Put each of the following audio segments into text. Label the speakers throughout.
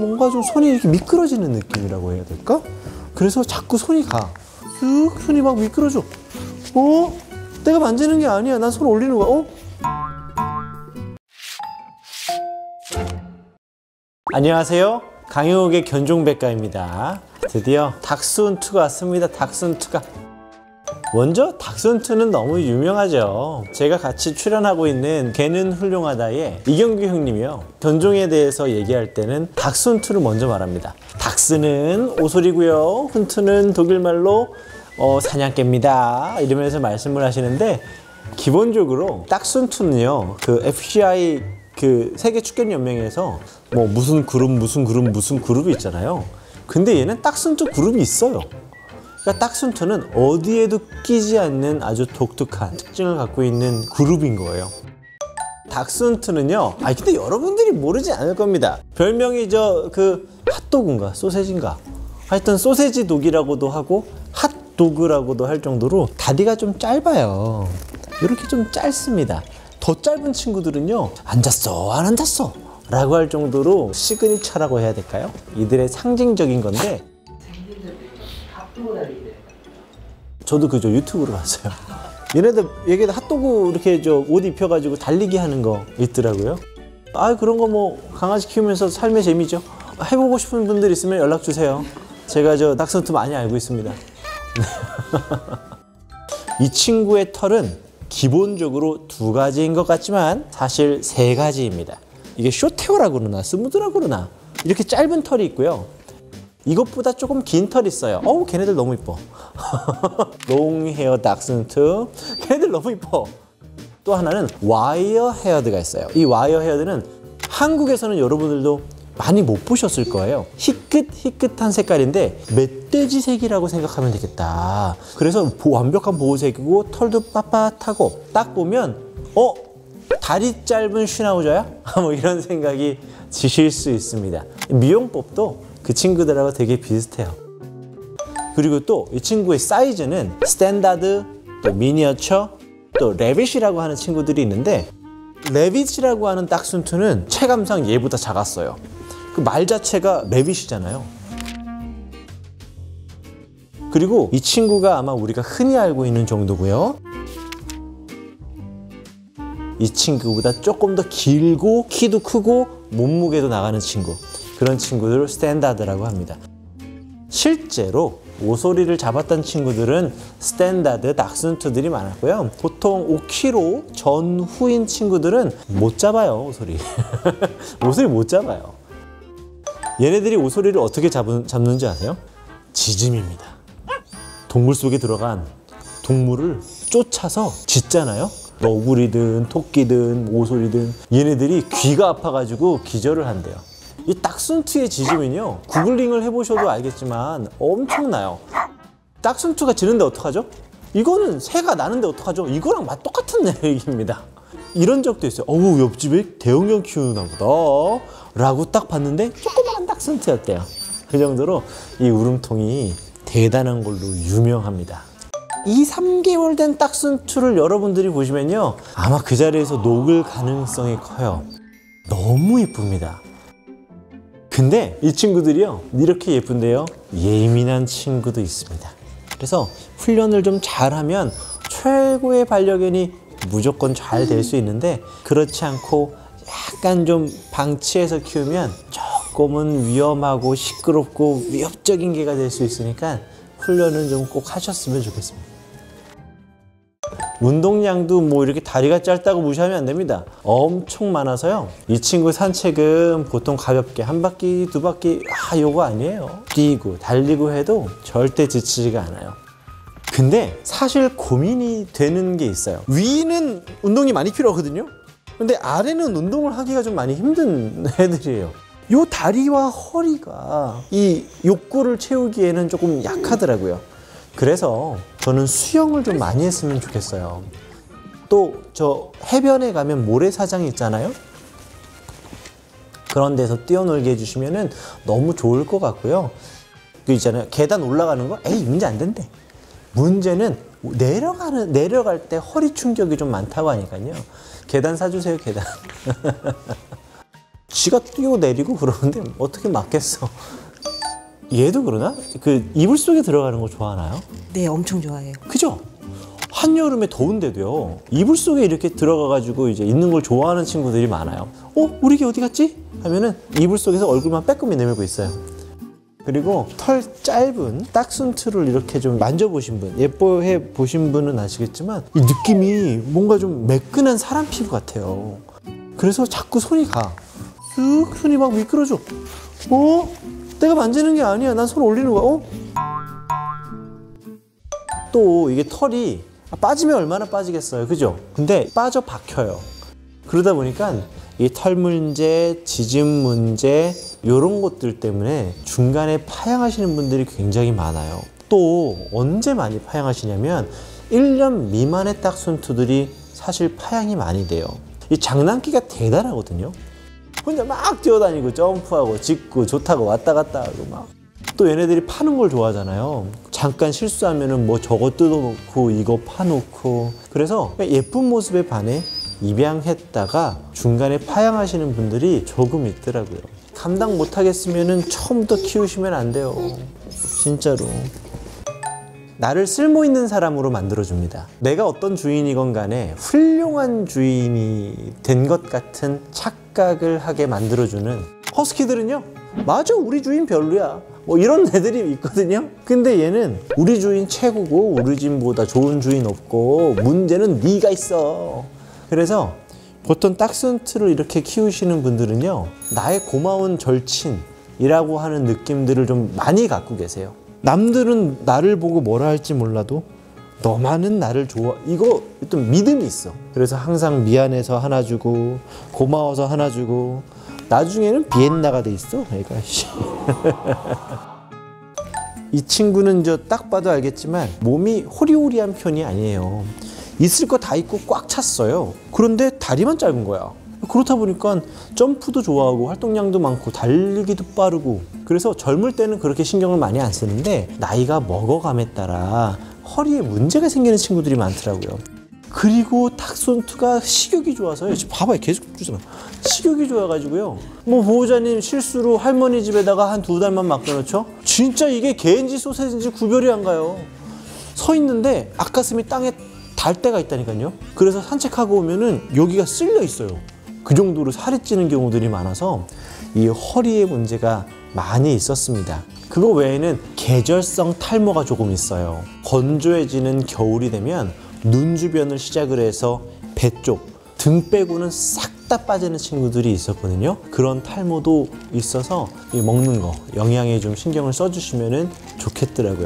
Speaker 1: 뭔가 좀 손이 이렇게 미끄러지는 느낌이라고 해야 될까? 그래서 자꾸 손이 가. 쓱 손이 막 미끄러져. 내가 만지는 게 아니야. 난 손 올리는 거야. 안녕하세요. 강영욱의 견종백과입니다. 드디어 닥스훈트가 왔습니다. 닥스훈트가. 먼저 닥스훈트는 너무 유명하죠. 제가 같이 출연하고 있는 개는 훌륭하다의 이경규 형님이요. 견종에 대해서 얘기할 때는 닥스훈트를 먼저 말합니다. 닥스는 오소리고요. 훈트는 독일말로 사냥개입니다. 이러면서 말씀을 하시는데, 기본적으로 닥스훈트는요, 그 FCI 그 세계 축견 연맹에서 뭐 무슨 그룹이 있잖아요. 근데 얘는 닥스훈트 그룹이 있어요. 그러니까 닥스훈트는 어디에도 끼지 않는 아주 독특한 특징을 갖고 있는 그룹인 거예요. 닥스훈트는요, 근데 여러분들이 모르지 않을 겁니다. 별명이 그 핫도그인가 소세지인가, 하여튼 소세지 독이라고도 하고 핫도그라고도 할 정도로 다리가 좀 짧아요. 이렇게 좀 짧습니다. 더 짧은 친구들은요, 앉았어 안 앉았어 라고 할 정도로 시그니처라고 해야 될까요? 이들의 상징적인 건데, 저도 그저 유튜브로 봤어요. 얘네들 핫도그 이렇게 옷 입혀가지고 달리기 하는 거 있더라고요. 그런 거 뭐 강아지 키우면서 삶의 재미죠. 해보고 싶은 분들 있으면 연락 주세요. 제가 닥스훈트 많이 알고 있습니다. 이 친구의 털은 기본적으로 2가지인 것 같지만 사실 3가지입니다. 이게 숏헤어라고 그러나 스무드라고 그러나 이렇게 짧은 털이 있고요. 이것보다 조금 긴 털이 있어요. 걔네들 너무 이뻐. 롱헤어 닥스훈트. 걔네들 너무 이뻐. 또 하나는 와이어 헤어드가 있어요. 이 와이어 헤어드는 한국에서는 여러분들도 많이 못 보셨을 거예요. 희끗한 색깔인데 멧돼지색이라고 생각하면 되겠다. 그래서 완벽한 보호색이고 털도 빳빳하고, 딱 보면 다리 짧은 슈나우저야? 뭐 이런 생각이 드실 수 있습니다. 미용법도 그 친구들하고 되게 비슷해요. 그리고 또 이 친구의 사이즈는 스탠다드, 또 미니어처, 또 레빗이라고 하는 친구들이 있는데, 레빗이라고 하는 닥스훈트는 체감상 얘보다 작았어요. 그 말 자체가 레빗이잖아요. 그리고 이 친구가 아마 우리가 흔히 알고 있는 정도고요. 이 친구보다 조금 더 길고 키도 크고 몸무게도 나가는 친구, 그런 친구들을 스탠다드라고 합니다. 실제로 오소리를 잡았던 친구들은 스탠다드 닥스훈트들이 많았고요. 보통 5kg 전후인 친구들은 못 잡아요, 오소리. 오소리 못 잡아요. 얘네들이 오소리를 어떻게 잡는지 아세요? 지짐입니다. 동물 속에 들어간 동물을 쫓아서 짖잖아요. 너구리든 토끼든 오소리든 얘네들이 귀가 아파가지고 기절을 한대요. 이 닥스훈트의 짖음은요, 구글링을 해보셔도 알겠지만 엄청나요. 닥스훈트가 짖는데 어떡하죠? 이거는 새가 나는데 어떡하죠? 이거랑 맛 똑같은 얘기입니다. 이런 적도 있어요. 옆집에 대형견 키우나 보다 라고 딱 봤는데 조그마한 닥스훈트였대요. 그 정도로 이 울음통이 대단한 걸로 유명합니다. 2~3개월 된 닥스훈트를 여러분들이 보시면요, 아마 그 자리에서 녹을 가능성이 커요. 너무 이쁩니다. 근데 이 친구들이요, 이렇게 예쁜데요, 예민한 친구도 있습니다. 그래서 훈련을 좀 잘하면 최고의 반려견이 무조건 잘 될 수 있는데, 그렇지 않고 약간 좀 방치해서 키우면 조금은 위험하고 시끄럽고 위협적인 개가 될 수 있으니까 훈련은 좀 꼭 하셨으면 좋겠습니다. 운동량도 뭐 이렇게 다리가 짧다고 무시하면 안 됩니다. 엄청 많아서요, 이 친구 산책은 보통 가볍게 1바퀴 2바퀴 요거 아니에요. 뛰고 달리고 해도 절대 지치지가 않아요. 근데 사실 고민이 되는 게 있어요. 위는 운동이 많이 필요하거든요. 근데 아래는 운동을 하기가 좀 많이 힘든 애들이에요. 요 다리와 허리가 이 욕구를 채우기에는 조금 약하더라고요. 그래서 저는 수영을 좀 많이 했으면 좋겠어요. 또 저 해변에 가면 모래사장이 있잖아요. 그런 데서 뛰어놀게 해주시면 너무 좋을 것 같고요. 그 있잖아요, 계단 올라가는 거 문제 안 된대. 문제는 내려갈 때 허리 충격이 좀 많다고 하니까요. 계단 사주세요, 계단. 지가 뛰어내리고 그러는데 어떻게 맞겠어. 얘도 그러나? 그 이불 속에 들어가는 거 좋아하나요?
Speaker 2: 네, 엄청 좋아해요.
Speaker 1: 그죠? 한여름에 더운데도요, 이불 속에 이렇게 들어가가지고 이제 있는 걸 좋아하는 친구들이 많아요. 우리 개 어디 갔지? 하면은 이불 속에서 얼굴만 빼꼼히 내밀고 있어요. 그리고 털 짧은 딱순트를 이렇게 좀 만져보신 분, 예뻐해 보신 분은 아시겠지만 이 느낌이 뭔가 좀 매끈한 사람 피부 같아요. 그래서 자꾸 손이 가. 쓱 손이 막 미끄러져. 내가 만지는 게 아니야. 난 손 올리는 거야. 또 이게 털이 빠지면 얼마나 빠지겠어요. 그죠? 근데 빠져 박혀요. 그러다 보니까 이 털 문제, 지짐 문제 이런 것들 때문에 중간에 파양하시는 분들이 굉장히 많아요. 또 언제 많이 파양하시냐면 1년 미만의 딱순투들이 사실 파양이 많이 돼요. 이 장난기가 대단하거든요. 혼자 막 뛰어다니고 점프하고 짚고 좋다고 왔다 갔다 하고 막. 또 얘네들이 파는 걸 좋아하잖아요. 잠깐 실수하면은 뭐 저거 뜯어놓고 이거 파놓고. 그래서 예쁜 모습에 반해 입양했다가 중간에 파양하시는 분들이 조금 있더라고요. 감당 못하겠으면은 처음부터 키우시면 안 돼요. 진짜로. 나를 쓸모 있는 사람으로 만들어줍니다. 내가 어떤 주인이건 간에 훌륭한 주인이 된 것 같은 착각을 하게 만들어주는 허스키들은요, 맞아, 우리 주인 별로야, 뭐 이런 애들이 있거든요. 근데 얘는 우리 주인 최고고 우리 주인보다 좋은 주인 없고 문제는 네가 있어. 그래서 보통 딱순트를 이렇게 키우시는 분들은요, 나의 고마운 절친이라고 하는 느낌들을 좀 많이 갖고 계세요. 남들은 나를 보고 뭐라 할지 몰라도 너만은 나를 좋아, 이거 어떤 믿음이 있어. 그래서 항상 미안해서 하나 주고 고마워서 하나 주고 나중에는 비엔나가 돼 있어 얘가. 이 친구는 저 딱 봐도 알겠지만 몸이 호리호리한 편이 아니에요. 있을 거 다 있고 꽉 찼어요. 그런데 다리만 짧은 거야. 그렇다 보니까 점프도 좋아하고 활동량도 많고 달리기도 빠르고. 그래서 젊을 때는 그렇게 신경을 많이 안 쓰는데 나이가 먹어감에 따라 허리에 문제가 생기는 친구들이 많더라고요. 그리고 탁순투가 식욕이 좋아서요. 지금 봐봐요. 계속 주잖아. 식욕이 좋아가지고요. 뭐 보호자님 실수로 할머니 집에다가 한 2달만 맡겨놓죠? 진짜 이게 개인지 소세지인지 구별이 안 가요. 서 있는데 앞가슴이 땅에 닿을 때가 있다니까요. 그래서 산책하고 오면은 여기가 쓸려 있어요. 그 정도로 살이 찌는 경우들이 많아서 이 허리에 문제가 많이 있었습니다. 그거 외에는 계절성 탈모가 조금 있어요. 건조해지는 겨울이 되면 눈 주변을 시작을 해서 배 쪽, 등 빼고는 싹 다 빠지는 친구들이 있었거든요. 그런 탈모도 있어서 이 먹는 거 영양에 좀 신경을 써주시면 좋겠더라고요.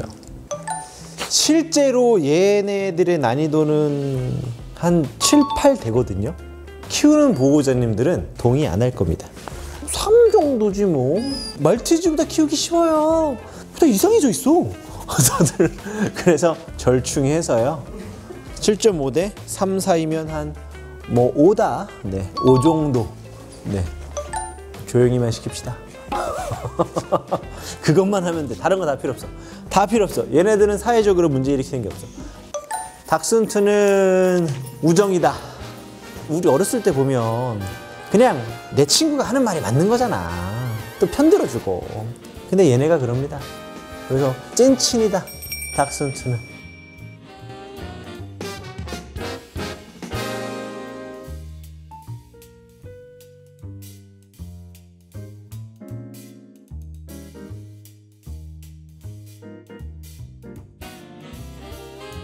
Speaker 1: 실제로 얘네들의 난이도는 한 7, 8 되거든요. 키우는 보호자님들은 동의 안 할 겁니다. 3 정도지 뭐. 말티즈보다 키우기 쉬워요. 다 이상해져 있어. 다들. 그래서 절충해서요. 7.5대 3 사이면 한 뭐 5다. 네, 5 정도. 네. 조용히만 시킵시다. 그것만 하면 돼. 다른 거 다 필요 없어. 다 필요 없어. 얘네들은 사회적으로 문제 일으키는 게 없어. 닥순트는 우정이다. 우리 어렸을 때 보면 그냥 내 친구가 하는 말이 맞는 거잖아. 또 편들어주고. 근데 얘네가 그럽니다. 그래서 찐친이다, 닥순트는.